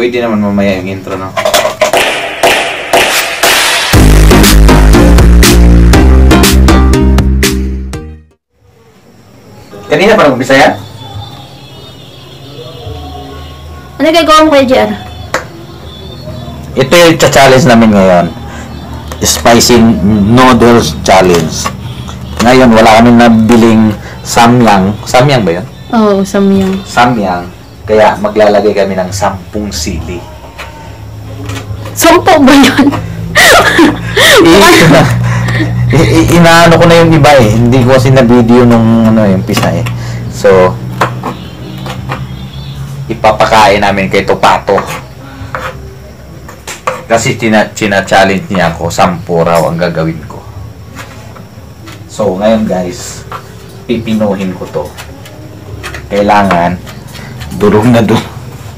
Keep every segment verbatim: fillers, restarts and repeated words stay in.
Pwede naman mamaya yung intro, no? Kanina pa nag-umpisa yan? Ano gagawa mo kay J R? Ito yung challenge namin ngayon. Spicy noodles challenge. Ngayon, wala kami nabiling samyang. Samyang ba yun? Oo, oh, samyang. Samyang. Kaya maglalagay kami ng sampung sili. Sampo ba yun? I- inaano ko na yung iba eh. Hindi ko kasi na-video nung ano, yung pisa eh. So, ipapakain namin kay Topato. Kasi china-challenge niya ako, sampu raw ang gagawin ko. So, ngayon guys, pipinuhin ko to. Kailangan, durog na durog.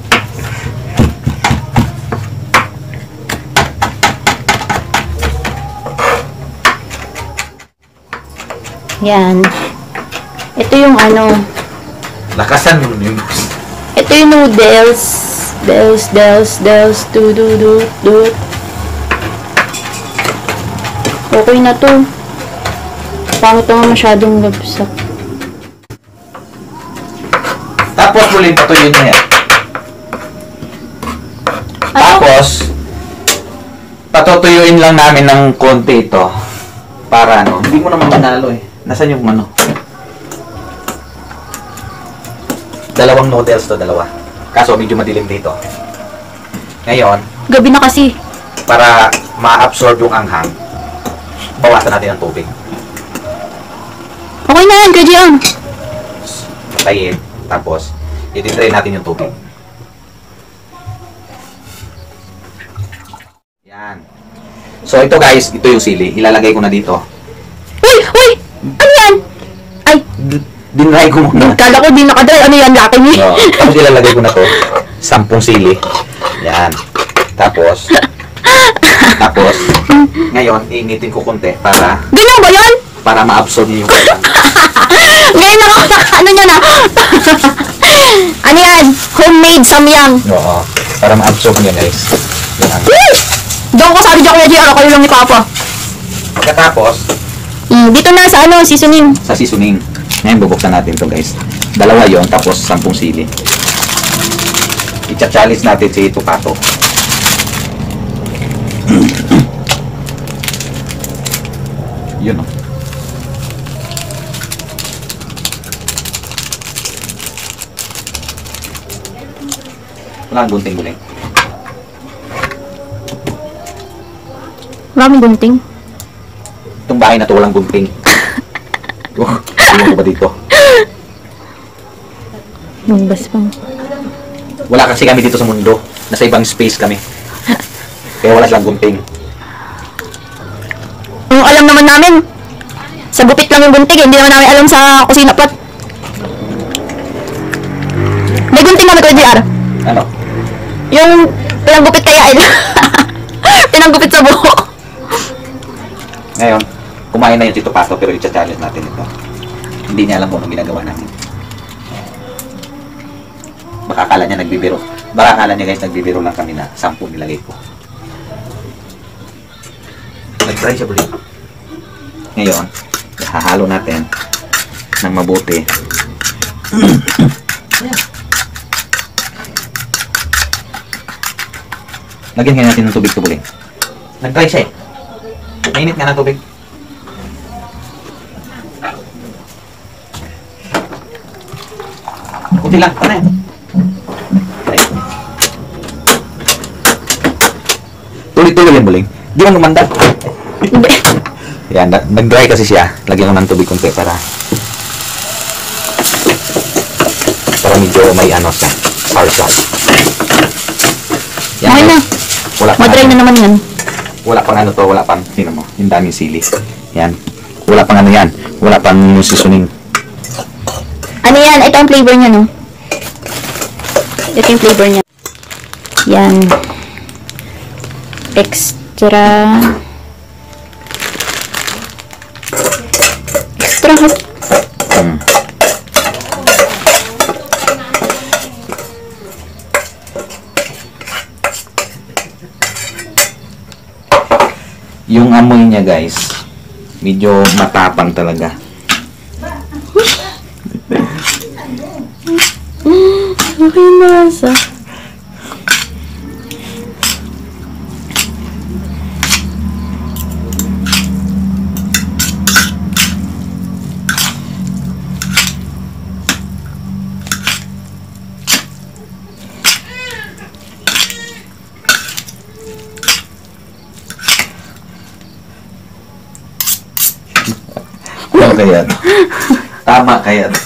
Yan. Ito yung ano. Lakasan mo yung... Ito yung noodles. Dels, dels, dels, du, du, du, du. Okay na to. Pangit naman masyadong labsak. Tapos muli patuloy niya yan. Tapos, patutuyuin lang namin ng konti ito. Para ano, hindi mo naman manalo eh. Nasaan yung ano? Dalawang noodles to, dalawa. Kaso medyo madilim dito. Ngayon, gabi na kasi. Para ma-absorb yung anghang, bawasan natin ang tubig. Okay na yan, K J R. Patayin. Tapos, i-drain natin yung tubig. Yan. So, ito guys, ito yung sili. Ilalagay ko na dito. Uy! Uy! Ano yan? Ay! Dinry ko muna. Kala ko di nakadry. Ano yan? Laki niya. No, tapos ilalagay ko na to. Sampung sili. Yan. Tapos, tapos, ngayon, iinitin ko konti para, Ganyan ba yan? para ma-absorb niyo yung kailang. Ngayon ako naka, ano niya na? Ano yan? Homemade samyang. Oo. Para ma-absorb niyo guys. Yan ang... Doon ko sabi dyan Kuya J R, ako lang ni Papa. Pagkatapos, Mm, dito na sa ano, seasoning. sa seasoning. Ngayon, bubuksan natin to guys. Dalawa yon tapos sampung sili. I-challenge natin si Topato. Yun o. Wala ang gunting-guling. Maraming gunting. Itong bahay na to walang gunting. Oh, iwan ko ba dito? Lumbas pa. Wala kasi kami dito sa mundo. Nasa ibang space kami. Kaya wala silang gunting. Ang alam naman namin, sa gupit lang yung gunting, hindi naman namin alam sa kusina pot. May gunting naman Kuya J R. Ano? Yung pinanggupit kaya eh. Pinanggupit sa buhok. Ngayon, kumain na yung Tito Pato pero i-challenge natin ito. Hindi niya alam kung anong ginagawa natin. Baka akala niya nagbibiro. Baka akala niya guys nagbibiro lang kami na sampu nilagay ko. Nag-try siya buli. Ngayon, hahalo natin ng mabuti. Lagyan nga natin ng tubig ito buli. Nag-try siya eh. Mainit nga ng tubig. Kunti lang, ano yan? Tuloy-tuloy yan, Buling. Di mo lumanda. Hindi. Yan, nag-dry kasi siya. Lagyan ko ng tubig kunti para para medyo may ano siya. Sour-sour. Okay na. Wala pang Madry ano, na naman yan. Wala pang ano to, wala pang, sino mo, yung daming sili. Yan. Wala pang ano yan. Wala pang seasoning. Ano yan? Ito ang flavor niya, no? Ito yung flavor niya. Yan. Extra. Extra hot. Hmm. yung amoy niya guys, medyo matapang talaga. Okay, nasa. Ano kaya to? Tama kaya to?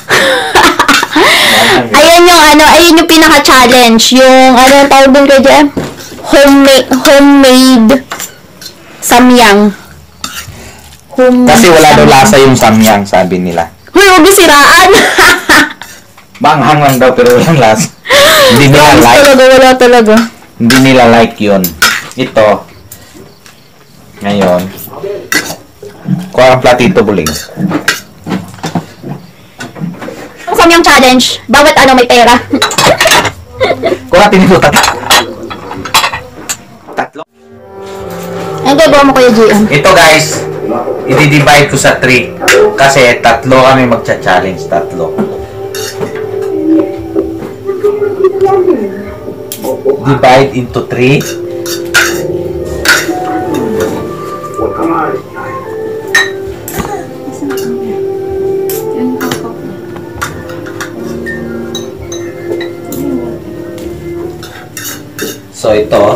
Ayan yung ano, ayun yung pinaka-challenge. Yung, ano yung tawag doon kay Jem? Homemade, homemade samyang. Homemade Kasi wala daw samyang. lasa yung samyang, sabi nila. Huy, huwag yung siraan! Banghang lang daw pero walang lasa. Hindi nila Promise like. talaga, wala talaga. Hindi nila like yun. Ito. Ngayon. Kuha ang platito buling. Ang samyang challenge, bawat ano may pera. Kuha natin ito tata. Tatlo. Ayun kayo, buha mo Kuya G M. Ito guys, i-divide ko sa three. Kasi tatlo kami magcha-challenge. Tatlo. Divide into three. So ito.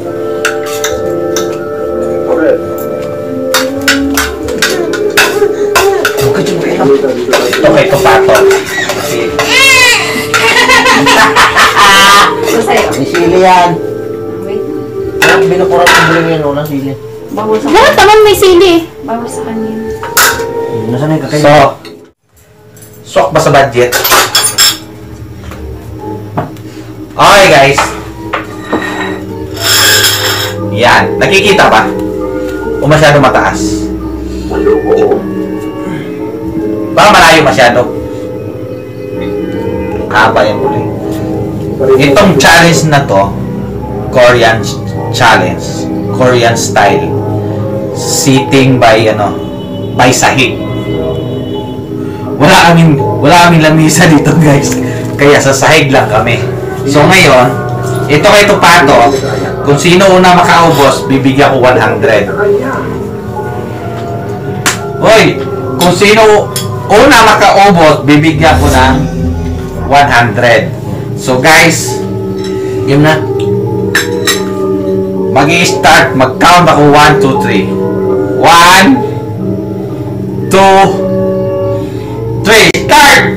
Ito kay Topato. May sili yan. Parang binukuran ng buling yan, walang sili. Bawal sa Lahat naman may sili. bawal sa kanina. Nasaan yung kakain? So, swak ba sa budget? Okay guys. Yan. Nakikita ba? O masyado mataas? Baka malayo masyado. Haba yung buling. Itong challenge na to, Korean challenge, Korean style, sitting by ano, by sahig. Wala kaming wala kaming lamisa dito guys, kaya sa sahig lang kami. So ngayon, ito kay Topato, kung sino una makaubos, bibigyan ko one hundred. Hoy, kung sino una makaubos, bibigyan ko ng one hundred. So guys, Game na. mag-i-start, mag-count ako one, two, three. one, two, three, start!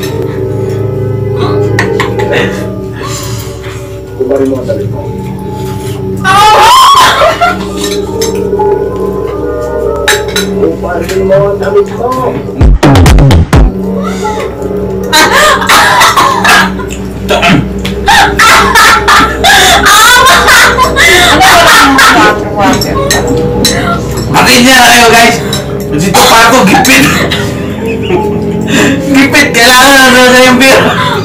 Makin niya na kayo guys. Dito pa ako, gipit. Gipit, kailangan na na yung beer.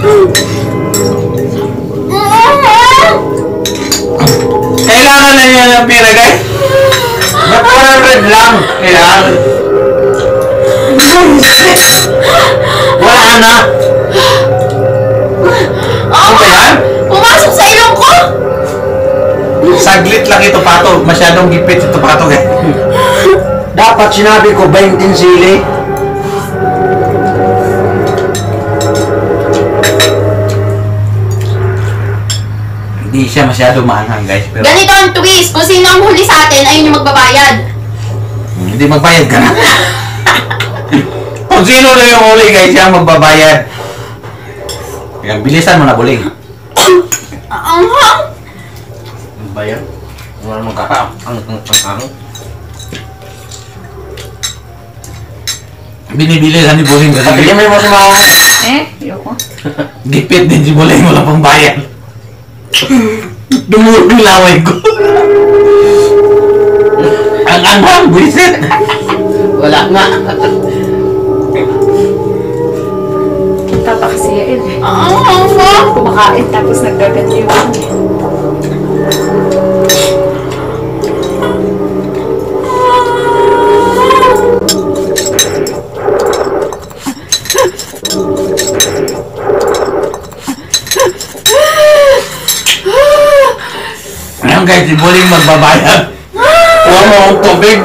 Kailangan na niya ng beer guys. Ba't one hundred lang? Kailangan. Wala na. Ano ba yan? Pumasok sa ilong ko! Saglit lang ito pato. Masyadong gipit ito pato guys. Dapat sinabi ko twenty sili. Hindi siya masyado maanghang guys. Pero Ganito ang twist. Kung sino ang huli sa atin, ayun yung magbabayad. hindi magbayad ka na. Kung sino na yung huli guys, siya ang magbabayad. Kaya bilisan mo na buling. Ang hang! Ano ba yan? Wala namang kaka. Ang ang ang ang. Binibilisan ni buling kasi Bigyan mo yung mga Eh, yoko. gipit din si buling, wala pang bayan. Dumulog yung laway ko. Ang anghang, buisit. wala nga. Tatakasiyain eh. Ang hang! Kumakain tapos naggagandiwan. guys, si Buling magbabayad. Huwag mo akong tubig.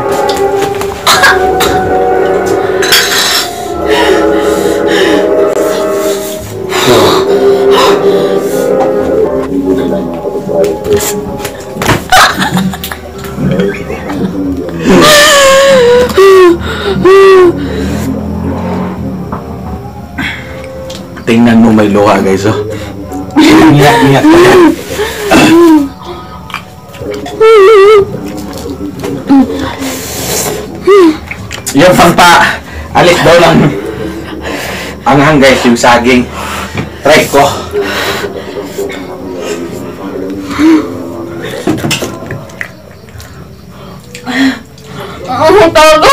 Tingnan mo may luha guys oh. Niyak-niyak pa yan. Yung pangpa, alis daw lang. Anghang guys, yung saging. Try ko. Ano talaga?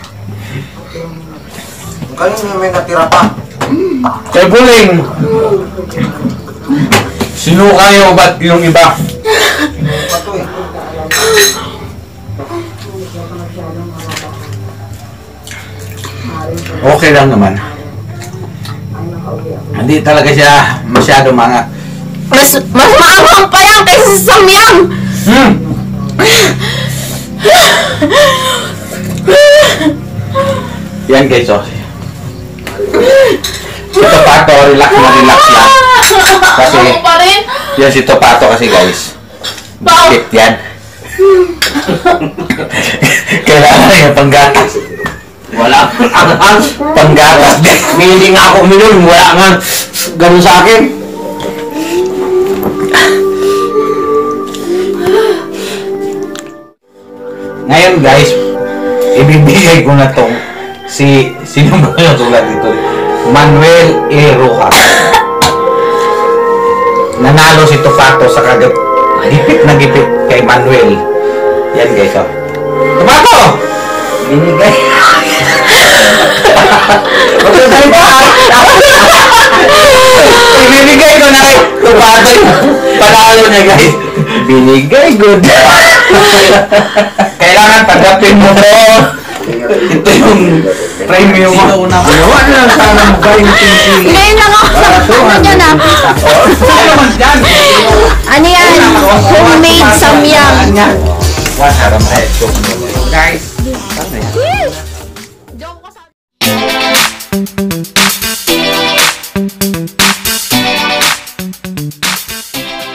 Kanina may natira pa. Kay Buling! Sinuka niyo ba't yung iba? Pato eh. Okay lang naman. Hindi talaga siya masyado mga. Mas, mas maanghang pa yan kaysa sa samyang! Hmm! Yan guys, oh. Si Topato, relax na relax lang. Kasi, Ako pa rin? yan si Topato kasi guys. Bakit yan? Kailangan niya panggatas. Wala akong anghang. Panggatas din. Hindi nga ako uminom. Wala nga ganun sa akin. Ngayon guys, ibibigay ko na tong si, sino ba yung sulat dito? Manuel E. Rojas. Nanalo si Topato sa kagad gipit na gipit kay Manuel. Yan guys, oh. Topato! Binigay. Ibibigay ko na kay Topato yung panalo niya guys. Binigay good. Kailangan tanggapin mo to. Ito yung premium mo. Sino una mo? Ano lang sana mo ba yung pinipili? Ngayon lang ako sa ano nyo na. Ano yan? Homemade samyang. What harap ay guys. Joke ko sa...